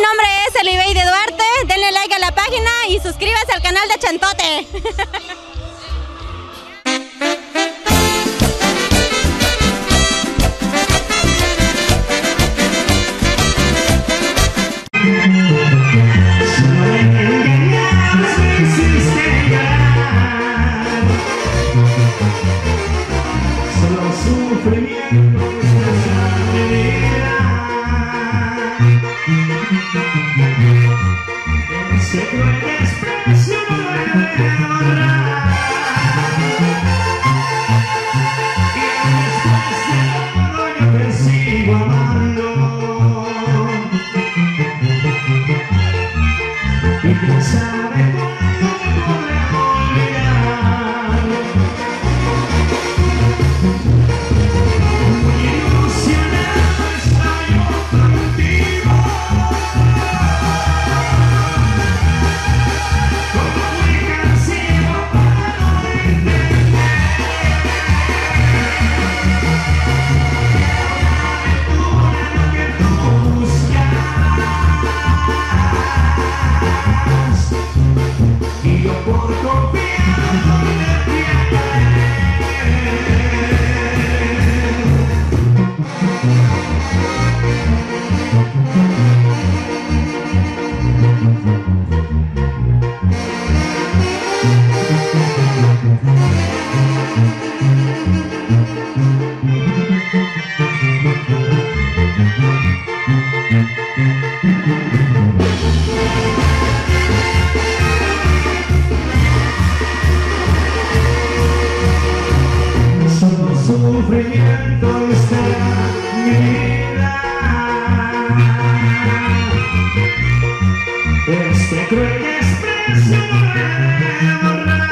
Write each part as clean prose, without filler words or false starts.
nombre es Elibeide Duarte, denle like a la página y suscríbase al canal de Chantote. Sufrimiento está mi vida. Este cruel desprecio no debe borrar.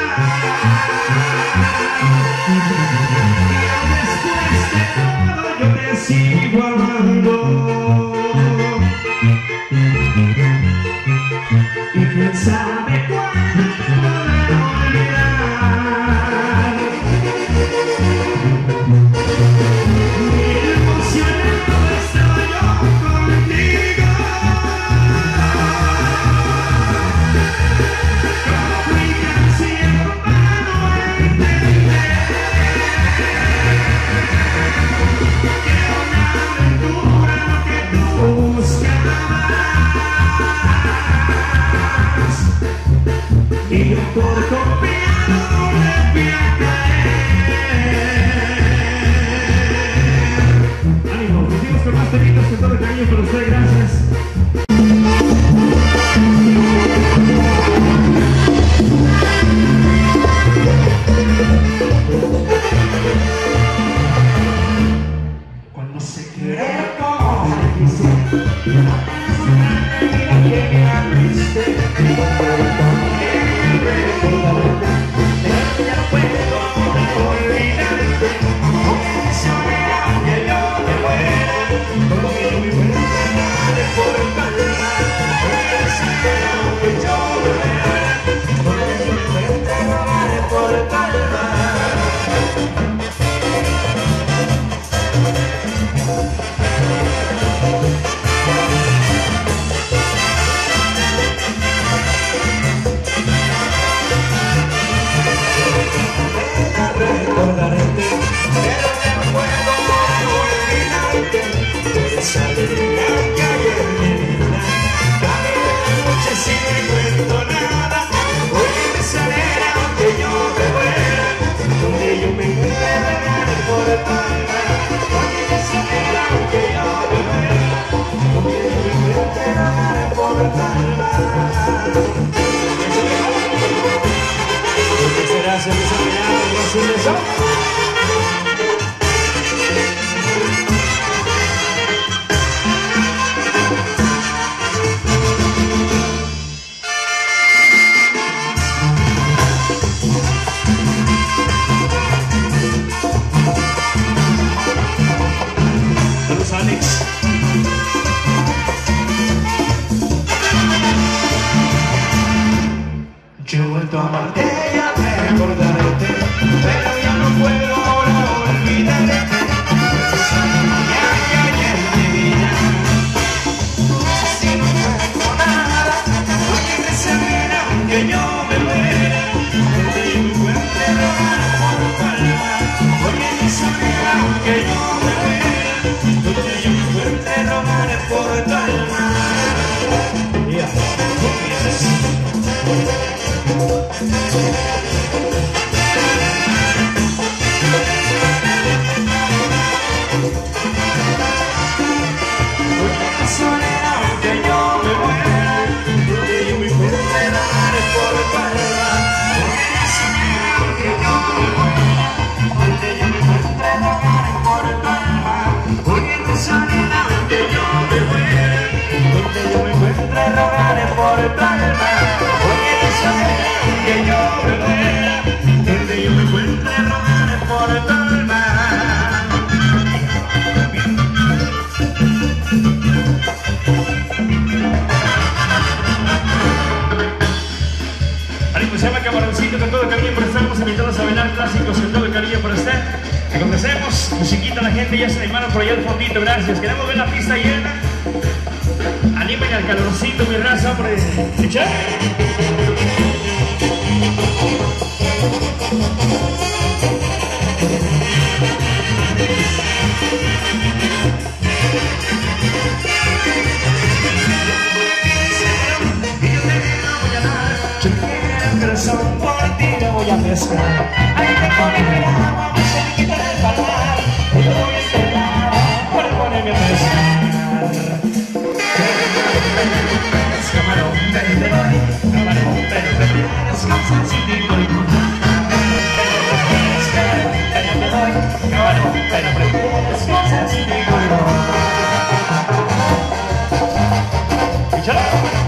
Después de todo yo te sigo amando. Y quién sabe cuándo podré olvidar. Y por confiar no le voy a caer. Ánimo, seguimos con más temitas con todo el cariño para usted, gracias. Cuando se quiere como esa alegría que ayer me dio. encuentre rogaré por tu alma, porque eso es que yo me muera. Donde yo me encuentre rogaré por tu alma. Ánimo, se llama Camaroncito, con todo el cariño por estar, invitados a bailar clásicos con todo el cariño por estar. Agradecemos, musiquita, la gente ya se animaron por allá al fondito, gracias. Queremos ver la pista llena. Anímenme al calorcito, mi raza, hombre. ¿Escucha? Corazón por ti me voy a pescar. Ahí tengo mi agua muy cerquita del palmar, y lo voy a esperar para ponerme a pescar. Camarón, pero te doy, camarón, pero prefieres cosas sin tipo y pero te doy, camarón, pero prefieres cosas sin tipo y ¡échalo!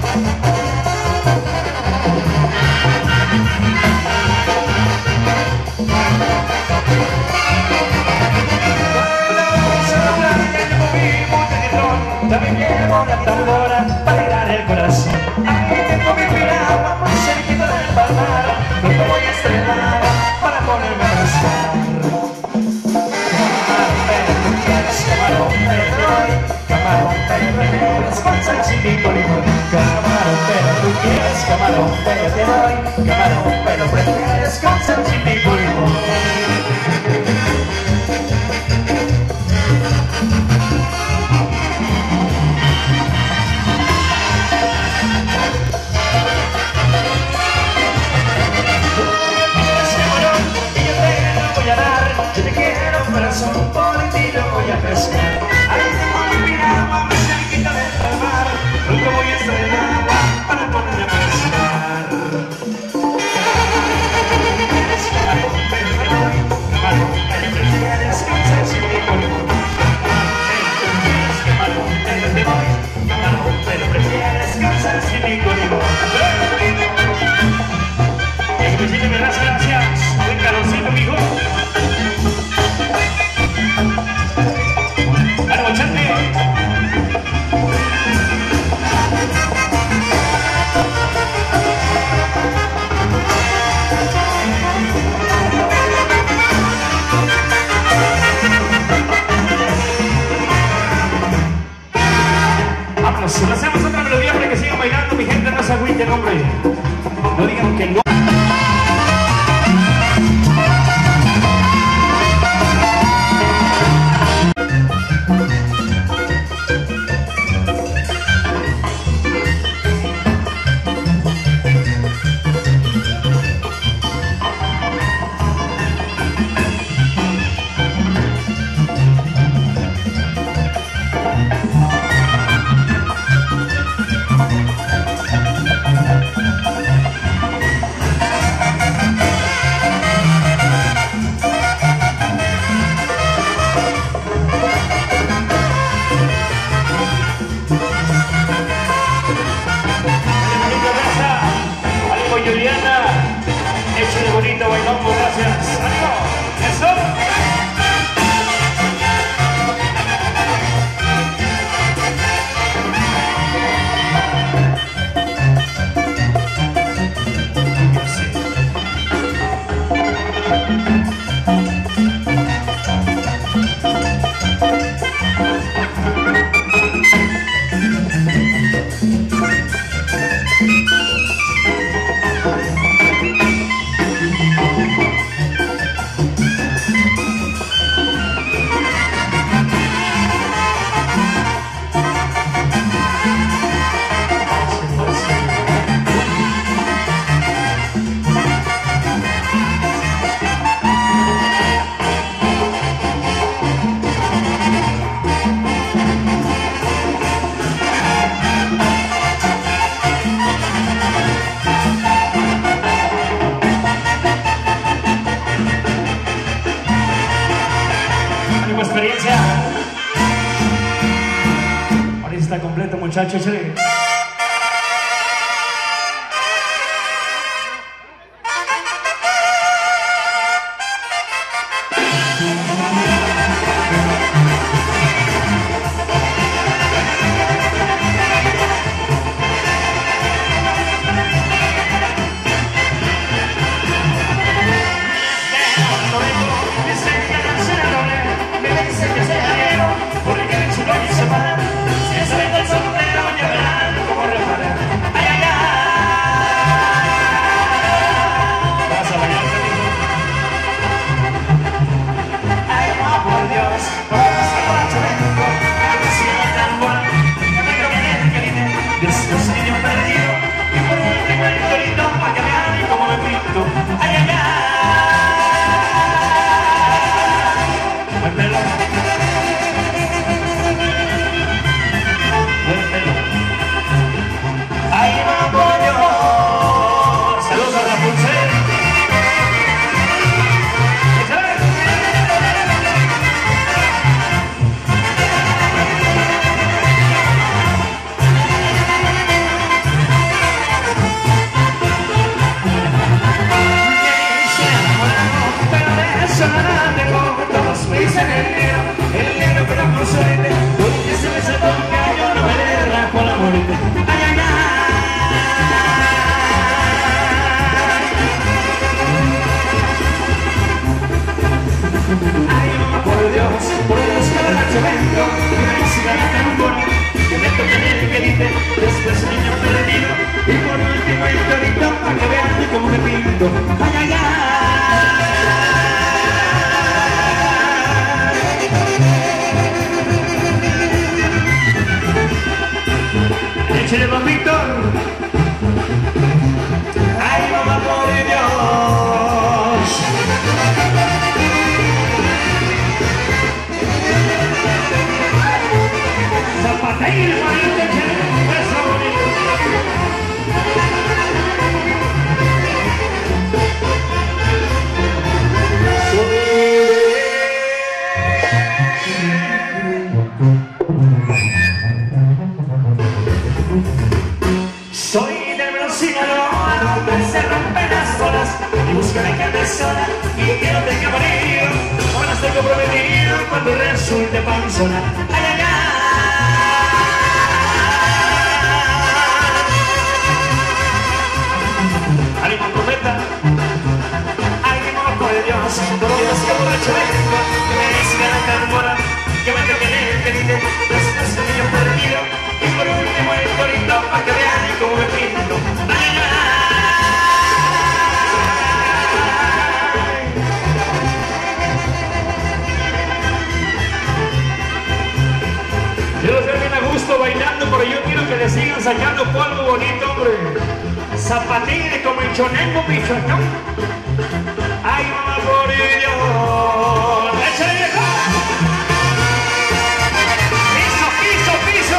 También llevo la tambora para alegrar el corazón. Ahí tengo mi piragua muy cerquita del palmar, donde voy a estrenar para ponerme a pescar. Camarón, pero tú quieres, camarón, pero te doy, camarón, pero prefieres con salsita y con limón. Camarón, pero tú quieres, camarón, pero te doy, camarón, pero prefieres con salsita y con limón. Corazón por ti lo voy a pescar. Ahí tengo mi piragua muy cerquita del palmar, nunca voy a estrenar para ponerme a pescar. Camarón, pero te doy, camarón, pero prefieres cansar sin mi color. Camarón, pero te doy, camarón, pero prefieres cansar sin mi color. Y que me das gracias, buen calorcito, mijo. Vámonos, si lo hacemos otra melodía para que sigan bailando, mi gente, no se agüiten, hombre. No digan que no. Échale bonito, bailongo, gracias. ¡Ánimo! ¡Eso! Experiencia. Ahorita está completo, muchachos. después el niño perdido, y por último el torito para que vean y cómo me pinto. Ay, ay, ay. Buen pelo. Buen pelo. Ahí va pollo. Saludos a Rapunzel. El negro pero por suerte, porque se me sacó un gallo, no me le rajo la muerte. Ay, ay, ay. Ay, por Dios que borracho vengo, que me siga la tambora, que me toque el que dice, después el niño perdido, y por último el torito, para que vean cómo me pinto. Ay, ay, ay. Échale, papito. Ay, mamá, por Dios. Zapateiro, hermanito, échale un beso bonito. Soy del Sinaloa, donde se rompen las olas y busco la carne sola y que no tenga marido. Ahora estoy comprometido cuando resulte panzona. Ay, ay, ay. Ánimo, profeta. Ánimo, por Dios. Todos los que borracho vengo, que me siga la tambora, que me toque el que dice, después el niño perdido. Y por último el torito, para que vean cómo me pinto. Ay, ay, ay. Yo los veo bien a gusto bailando, pero yo quiero que le sigan sacando polvo bonito, hombre. Zapatines como el Chonengo, Michoacán. Ay, mamá, por Dios. ¡Échale, vieja! ¡Piso, piso, piso!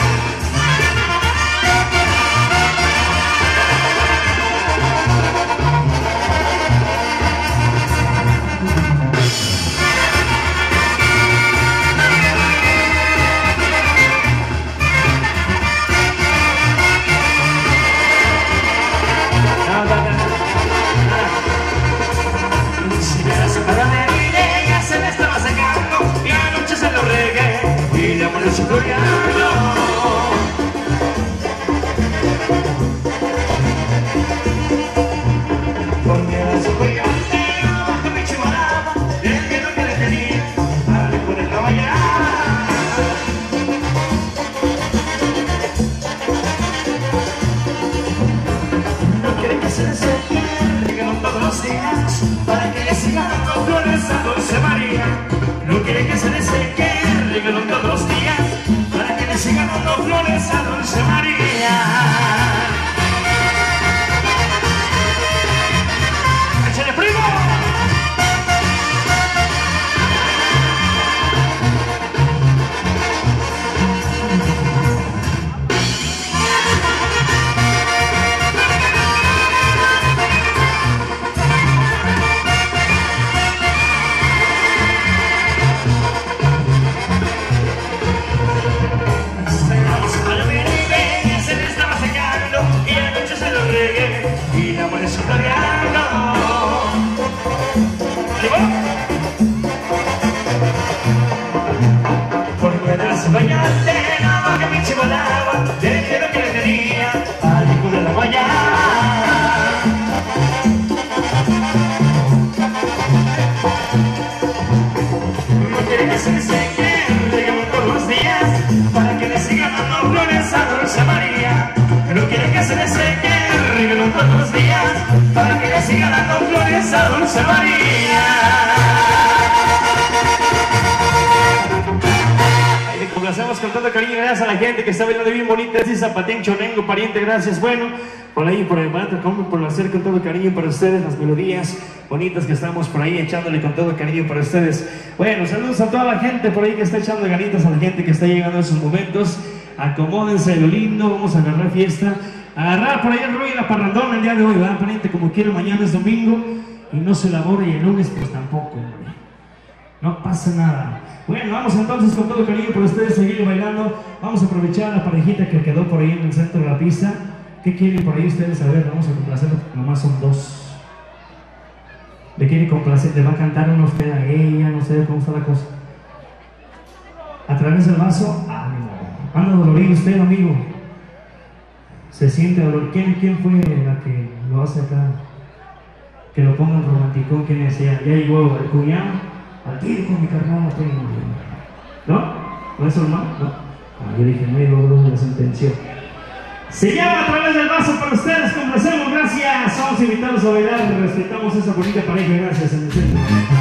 Si me das para de ella se me estaba secando y anoche se lo regué y le pone su coreano. Porque era su coreano que me chivalaba el miedo que le tenía al poderla bailar. No quiere que se le septiembre todos los días para que le siga dando flores a Dulce María. No quiere que se le seque el regalo todos los días para que le siga dando flores a Dulce María. ¡Échale, primo! Bañarte, nada que me chivalaba, del miedo que le tenía al hijo de la guayaba. No quiere que se le seque el regalo todos los días para que le siga dando flores a Dulce María. No quiere que se le seque el regalo todos los días para que le siga dando flores a Dulce María. Lo hacemos con todo cariño, gracias. gracias a la gente que está bailando bien bonita. Así Zapatín, Chonengo, pariente, gracias. Bueno, por ahí, por el mato, por hacer con todo cariño para ustedes las melodías bonitas que estamos por ahí echándole con todo cariño para ustedes. Bueno, saludos a toda la gente por ahí que está echando ganitas, a la gente que está llegando en sus momentos. Acomódense lo lindo, vamos a agarrar fiesta. Agarrar por ahí el rollo y la parrandona el día de hoy, ¿verdad, pariente? Como quiera, mañana es domingo y no se labora, y el lunes pues tampoco, hombre. No pasa nada. Bueno, vamos entonces con todo cariño por ustedes seguir bailando. Vamos a aprovechar a la parejita que quedó por ahí en el centro de la pista. ¿Qué quieren por ahí ustedes? A ver, vamos a complacerlo, nomás son dos. ¿Le quiere complacer? ¿Le va a cantar uno usted a ella? No sé cómo está la cosa. ¿A través del vaso? Ánimo. ¿Anda dolorido usted, amigo? ¿Se siente dolor? ¿Quién fue la que lo hace acá? Que lo pongan romanticón, ¿quién decía? Ya llegó el cuñado, al tiro con mi carnal, ¿no? ¿No es hermano? No. Yo dije, no llegó la sentencia. Se llama A Través del Vaso para ustedes, complacemos, gracias. Vamos a invitarlos a bailar, respetamos esa bonita pareja, gracias en el centro.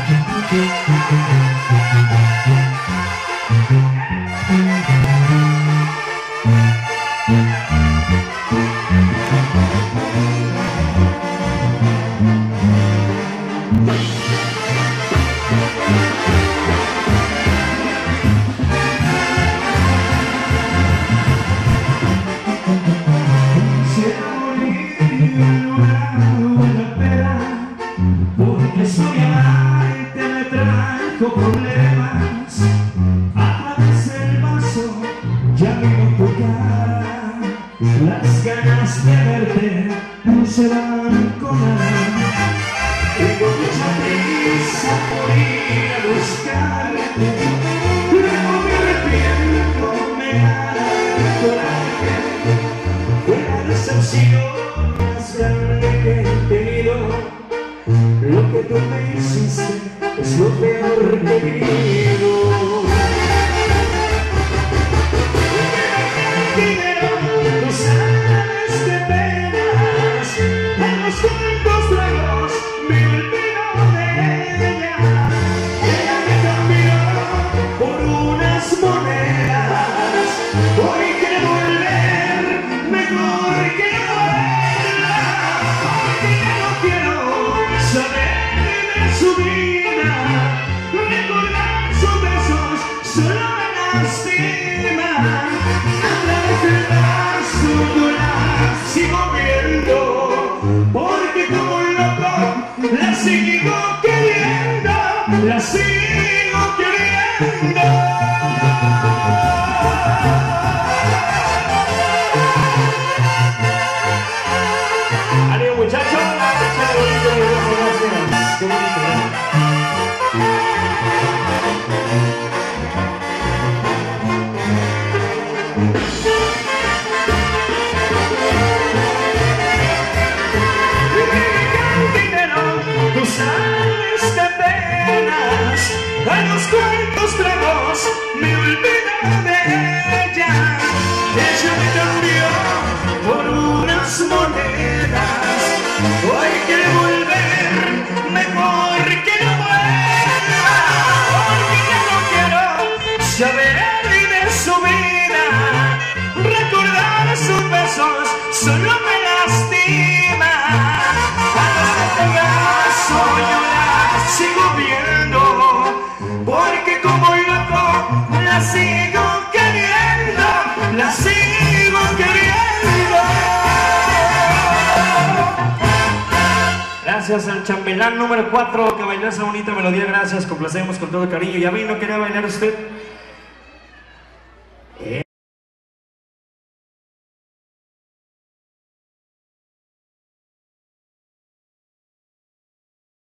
Problemas a través del vaso, ya veo tu cara, las ganas de verte no se van con nada. Tengo mucha prisa por ir a buscarte, luego me arrepiento, me gana el coraje. Fue la decepción más grande que he tenido, lo que tú me hiciste es lo peor que he vivido. Dinero, tú sabes de penas, en los cuantos tragos me olvido de ella. Ella me cambió por unas monedas, hoy quiero volver, mejor que no vuelva, porque ya no quiero saber de su vida. Recordar sus besos solo me lastima. A través del vaso yo la sigo viendo, porque como un loco la sigo queriendo, la sigo queriendo. ¡Ánimo, muchachos! ¡Qué bonito! ¡Gracias! ¡Qué bonito! Tú sabes de penas, a los cuantos tragos me olvido de ella. Ella me cambió por unas monedas, hoy quiere volver, mejor que no vuelva, porque ya no quiero saber de su vida. Recordar sus besos solo me lastima. Yo la sigo viendo, porque como loco la sigo queriendo, la sigo queriendo. Gracias al chambelán número 4 que bailó esa bonita melodía, gracias, complacemos con todo cariño. ¿Ya vino? ¿Quería bailar usted?